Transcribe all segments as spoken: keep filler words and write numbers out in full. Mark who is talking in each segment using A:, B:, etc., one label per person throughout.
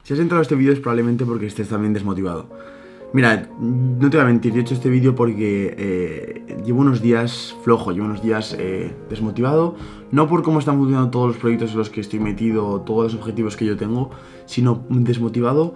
A: Si has entrado a este vídeo es probablemente porque estés también desmotivado. Mira, no te voy a mentir, yo he hecho este vídeo porque eh, llevo unos días flojo, llevo unos días eh, desmotivado, no por cómo están funcionando todos los proyectos en los que estoy metido, todos los objetivos que yo tengo, sino desmotivado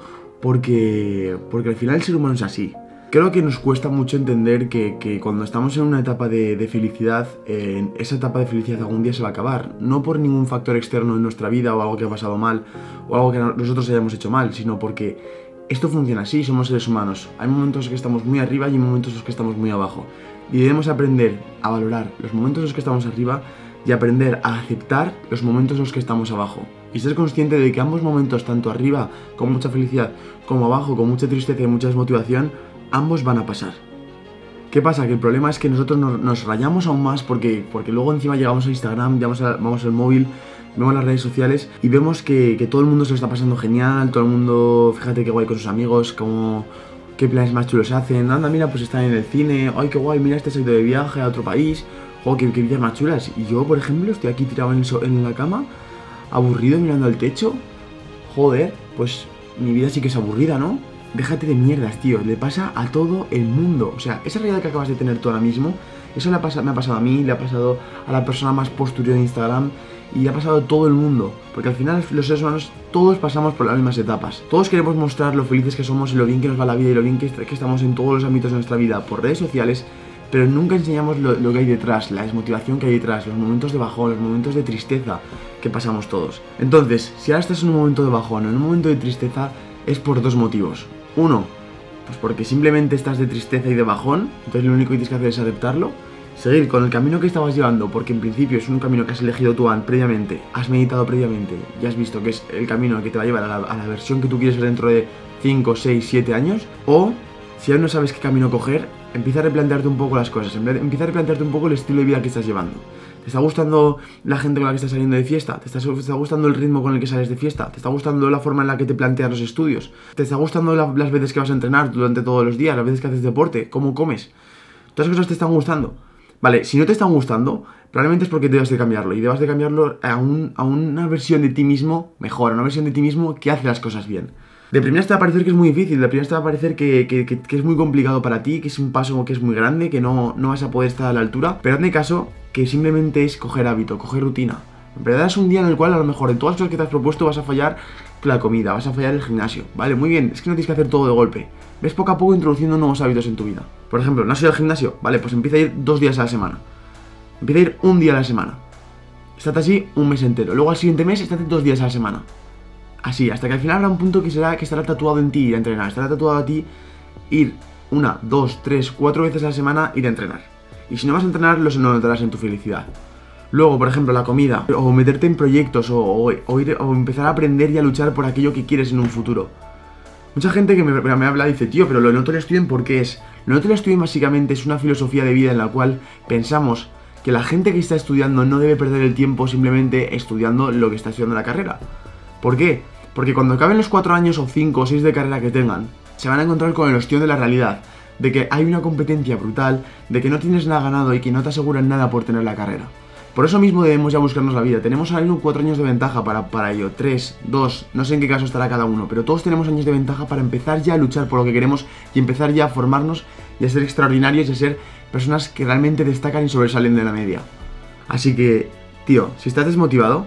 A: porque, porque al final el ser humano es así. Creo que nos cuesta mucho entender que, que cuando estamos en una etapa de, de felicidad, eh, esa etapa de felicidad algún día se va a acabar. No por ningún factor externo en nuestra vida o algo que ha pasado mal o algo que nosotros hayamos hecho mal, sino porque esto funciona así, somos seres humanos. Hay momentos en los que estamos muy arriba y hay momentos en los que estamos muy abajo. Y debemos aprender a valorar los momentos en los que estamos arriba y aprender a aceptar los momentos en los que estamos abajo. Y ser consciente de que ambos momentos, tanto arriba con mucha felicidad como abajo con mucha tristeza y mucha desmotivación, ambos van a pasar. ¿Qué pasa? Que el problema es que nosotros nos, nos rayamos aún más porque, porque luego encima llegamos a Instagram, llegamos a, vamos al móvil, vemos las redes sociales y vemos que, que todo el mundo se lo está pasando genial, todo el mundo, fíjate qué guay con sus amigos, como qué planes más chulos hacen, anda mira pues están en el cine, ay qué guay, mira este se ha ido de viaje a otro país, oh, qué, qué villas más chulas. Y yo por ejemplo estoy aquí tirado en, el so en la cama, aburrido mirando al techo, joder, pues mi vida sí que es aburrida, ¿no? Déjate de mierdas, tío, le pasa a todo el mundo. O sea, esa realidad que acabas de tener tú ahora mismo, eso le ha pasado, me ha pasado a mí, le ha pasado a la persona más postureo de Instagram y le ha pasado a todo el mundo. Porque al final los seres humanos todos pasamos por las mismas etapas. Todos queremos mostrar lo felices que somos y lo bien que nos va la vida y lo bien que, que estamos en todos los ámbitos de nuestra vida por redes sociales, pero nunca enseñamos lo, lo que hay detrás, la desmotivación que hay detrás, los momentos de bajón, los momentos de tristeza que pasamos todos. Entonces, si ahora estás en un momento de bajón o en un momento de tristeza, es por dos motivos. Uno, pues porque simplemente estás de tristeza y de bajón, entonces lo único que tienes que hacer es aceptarlo, seguir con el camino que estabas llevando, porque en principio es un camino que has elegido tú previamente, has meditado previamente y has visto que es el camino que te va a llevar a la, a la versión que tú quieres ser dentro de cinco, seis, siete años. O, si aún no sabes qué camino coger, empieza a replantearte un poco las cosas, empieza a replantearte un poco el estilo de vida que estás llevando. ¿Te está gustando la gente con la que estás saliendo de fiesta? ¿Te está, ¿Te está gustando el ritmo con el que sales de fiesta? ¿Te está gustando la forma en la que te planteas los estudios? ¿Te está gustando la, las veces que vas a entrenar durante todos los días? ¿Las veces que haces deporte? ¿Cómo comes? ¿Todas esas cosas te están gustando? Vale, si no te están gustando, probablemente es porque debes de cambiarlo. Y debas de cambiarlo a, un, a una versión de ti mismo mejor, a una versión de ti mismo que hace las cosas bien. De primeras te va a parecer que es muy difícil, de primeras te va a parecer que, que, que, que es muy complicado para ti, que es un paso que es muy grande, que no, no vas a poder estar a la altura, pero hazme caso que simplemente es coger hábito, coger rutina. En verdad es un día en el cual a lo mejor en todas las cosas que te has propuesto vas a fallar la comida, vas a fallar el gimnasio, vale, muy bien, es que no tienes que hacer todo de golpe, ves poco a poco introduciendo nuevos hábitos en tu vida. Por ejemplo, ¿no has ido al gimnasio? Vale, pues empieza a ir dos días a la semana, empieza a ir un día a la semana, estate así un mes entero, luego al siguiente mes estate dos días a la semana. Así, hasta que al final habrá un punto que será que estará tatuado en ti ir a entrenar. Estará tatuado a ti ir una, dos, tres, cuatro veces a la semana ir a entrenar. Y si no vas a entrenar, lo notarás en tu felicidad. Luego, por ejemplo, la comida. O meterte en proyectos. O, o, o, ir, o empezar a aprender y a luchar por aquello que quieres en un futuro. Mucha gente que me, me habla dice, tío, pero lo noto el estudio ¿por qué es? Lo noto el estudio básicamente es una filosofía de vida en la cual pensamos que la gente que está estudiando no debe perder el tiempo simplemente estudiando lo que está estudiando la carrera. ¿Por qué? Porque cuando acaben los cuatro años o cinco o seis de carrera que tengan, se van a encontrar con el ostión de la realidad, de que hay una competencia brutal, de que no tienes nada ganado y que no te aseguran nada por tener la carrera. Por eso mismo debemos ya buscarnos la vida. Tenemos ahora mismo cuatro años de ventaja para, para ello, tres, dos, no sé en qué caso estará cada uno, pero todos tenemos años de ventaja para empezar ya a luchar por lo que queremos y empezar ya a formarnos y a ser extraordinarios y a ser personas que realmente destacan y sobresalen de la media. Así que, tío, si estás desmotivado,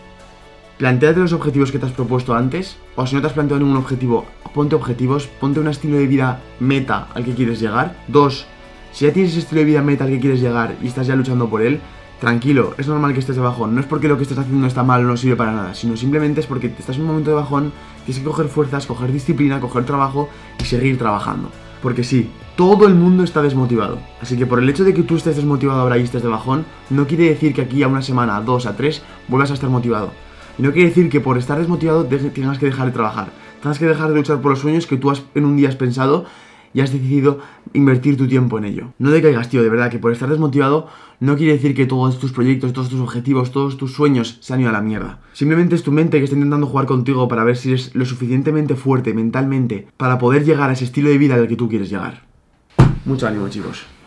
A: plantéate los objetivos que te has propuesto antes, o si no te has planteado ningún objetivo, ponte objetivos, ponte un estilo de vida meta al que quieres llegar. Dos, si ya tienes ese estilo de vida meta al que quieres llegar y estás ya luchando por él, tranquilo, es normal que estés de bajón, no es porque lo que estás haciendo está mal o no sirve para nada, sino simplemente es porque estás en un momento de bajón, tienes que coger fuerzas, coger disciplina, coger trabajo y seguir trabajando. Porque sí, todo el mundo está desmotivado, así que por el hecho de que tú estés desmotivado ahora y estés de bajón, no quiere decir que aquí a una semana, a dos, a tres, vuelvas a estar motivado. Y no quiere decir que por estar desmotivado tengas que dejar de trabajar, tengas que dejar de luchar por los sueños que tú has, en un día has pensado y has decidido invertir tu tiempo en ello. No decaigas, tío, de verdad, que por estar desmotivado no quiere decir que todos tus proyectos, todos tus objetivos, todos tus sueños se han ido a la mierda. Simplemente es tu mente que está intentando jugar contigo para ver si eres lo suficientemente fuerte mentalmente para poder llegar a ese estilo de vida al que tú quieres llegar. Mucho ánimo, chicos.